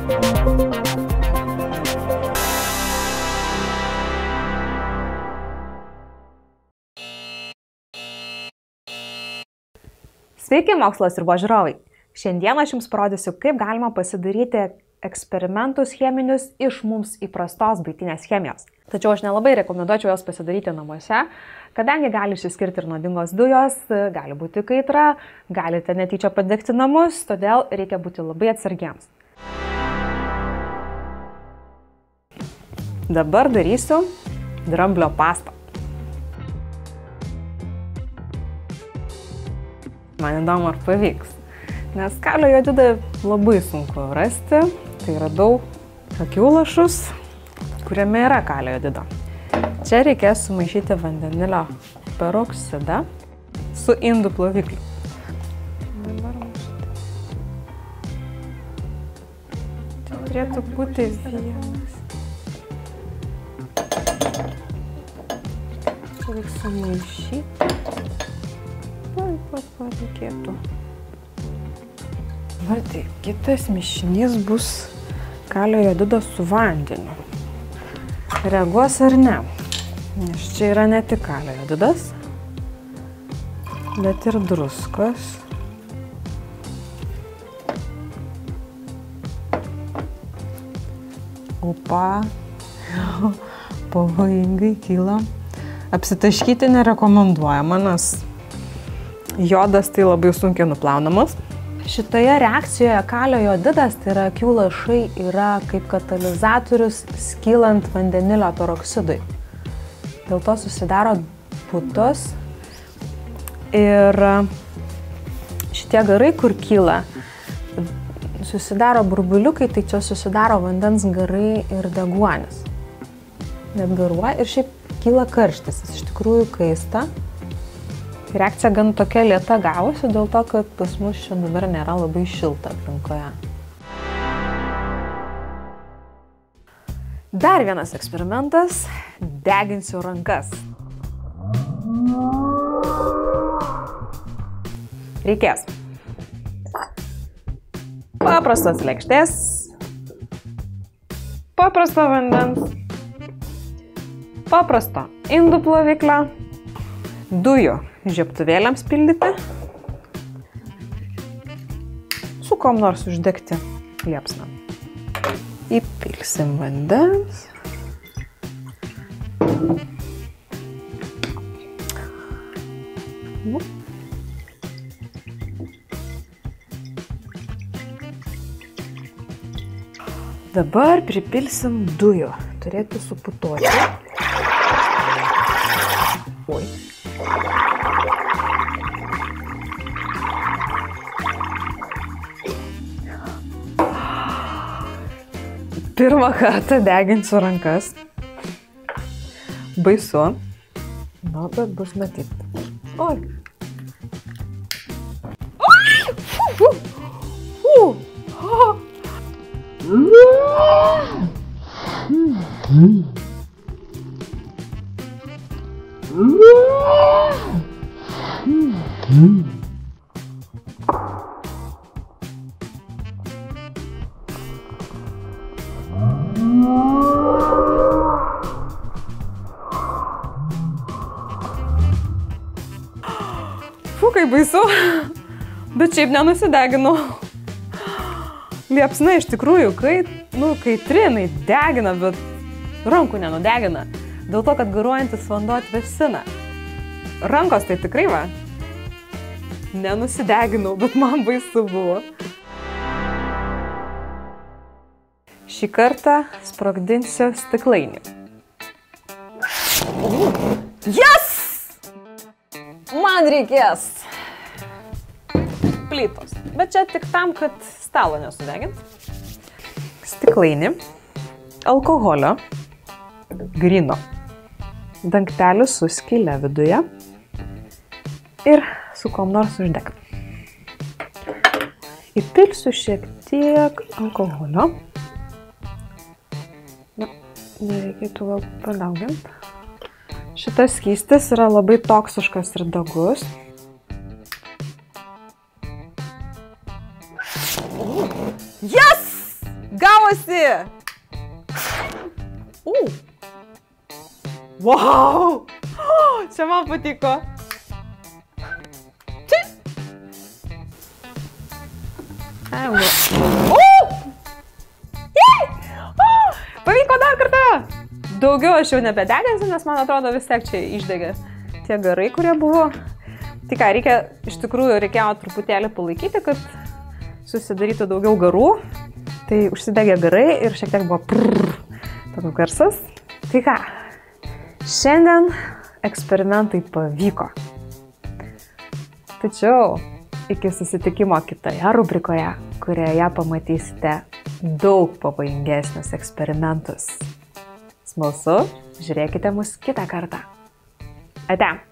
Sveiki, mokslas ir žiūrovai! Šiandien aš jums parodysiu, kaip galima pasidaryti eksperimentus cheminius iš mums įprastos buitinės chemijos. Tačiau aš nelabai rekomenduočiau jos pasidaryti namuose, kadangi gali išsiskirti ir nuodingos dujos, gali būti kaitra, galite netyčia padegti namus, todėl reikia būti labai atsargiems. Dabar darysiu dramblio pastą. Man įdomu, ar pavyks, nes kalio jodidą labai sunku rasti, tai radau akių-lašus, kuriame yra kalio jodido. Čia reikės sumaišyti vandenilio peroksidą su indų plovikliu. Čia turėtų būti vienas. Čia reikia sumaišyti. Reikėtų. Dabar tai kitas mišinys bus kalio jodido su vandeniu. Reaguos ar ne? Nes čia yra ne tik kalio jodidas, bet ir druskos. Opa, pavojingai kyla. Apsitaškyti nerekomenduojama, nes jodas tai labai sunkiai nuplaunamas. Šitoje reakcijoje kalio jodidas, tai yra akių lašai, yra kaip katalizatorius skylant vandenilio peroksidui. Dėl to susidaro putos ir šitie garai, kur kyla, susidaro burbuliukai, tai čia susidaro vandens garai ir deguonis. Net garuoja ir šiaip kyla karštis, jis iš tikrųjų kaista. Reakcija gan tokia lėta gavosi, dėl to, kad pas mus čia dabar nėra labai šilta aplinkoje. Dar vienas eksperimentas. Deginsiu rankas. Reikės paprastos lėkštės, paprasto vandens, paprasto indų ploviklio, dujų žiebtuvėliams pildyti, su kom nors uždegti liepsną. Įpilsim vandens. Dabar pripilsim dujų. Turėtų suputoti. Oi. Pirmą kartą deginsiu rankas. Baisu. Na, bet bus matyti. Oi. Kaip baisu, bet šiaip nenusideginau. Liepsna iš tikrųjų kaitrinai degina, bet rankų nenudegina. Dėl to, kad garuojantis vanduo atvėsina. Rankos tai tikrai va. Nenusideginau, bet man baisu buvo. Šį kartą sprogdinsiu stiklainį. Yes! Man reikės plytos, bet čia tik tam, kad stalo nesudegint. Stiklainį, alkoholio, gryno, dangtelį su skyle viduje ir su kom nors uždegt. Įpilsiu šiek tiek alkoholio. Nereikėtų gal padauginti. Šitas skystis yra labai toksiškas ir degus. Yes! Gavosi! Wow! Čia man patiko. Pavyko dar kartą! Daugiau aš jau nebedeginsiu, nes man atrodo vis tiek čia išdegė tie garai, kurie buvo. Tai ką, reikėjo truputėlį palaikyti, kad susidarytų daugiau garų. Tai užsidegė garai ir šiek tiek buvo toks garsas. Tai ką, šiandien eksperimentai pavyko. Tačiau iki susitikimo kitoje rubrikoje, kurioje pamatysite daug pavojingesnius eksperimentus. Smalsu, žiūrėkite mus kitą kartą. Ate.